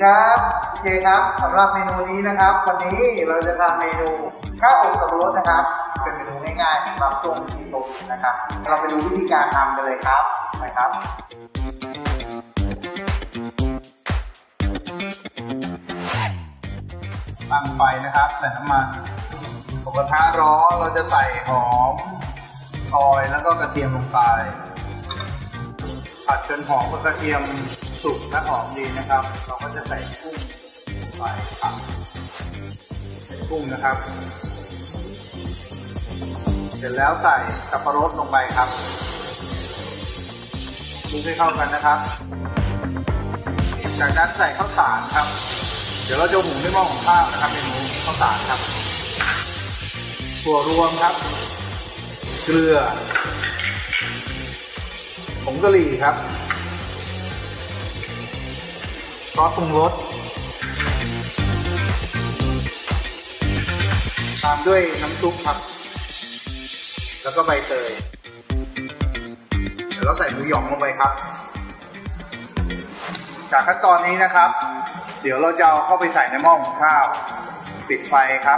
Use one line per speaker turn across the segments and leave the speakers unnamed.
ครับโอเคครับสำหรับเมนูนี้นะครับวันนี้เราจะทำเมนูข้าวอบสับปะรดนะครับเป็นเมนูง่ายๆสำหรับช่วงกินโต๊ะนะครับเราไปดูวิธีการทำกันเลยครับนะครับตั้งไฟนะครับใส่น้ำมันกระทะร้อนเราจะใส่หอมซอยแล้วก็กระเทียมลงไปผัดจนหอมกับกระเทียมสุกและหอมดีนะครับเราก็จะใส่กุ้งไปครับใส่กุ้งนะครับเสร็จแล้วใส่สับปะรดลงไปครับคลุกให้เข้ากันนะครับจากนั้นใส่ข้าวสารครับเดี๋ยวเราจะหุงด้วยหม้อหุงข้าวนะครับเมนูข้าวสารครับถั่วรวมครับเกลือผงกะหรี่ครับซอสปรุงรสตามด้วยน้ำซุปครับแล้วก็ใบเตยเดี๋ยวเราใส่หมูหยองลงไปครับจากขั้นตอนนี้นะครับเดี๋ยวเราจะเอาเข้าไปใส่ในหม้อหุงข้าวปิดไฟครับ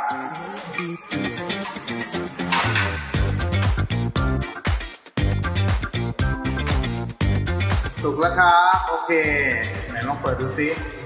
สุกแล้วครับโอเคไหนลองเปิดดูซิ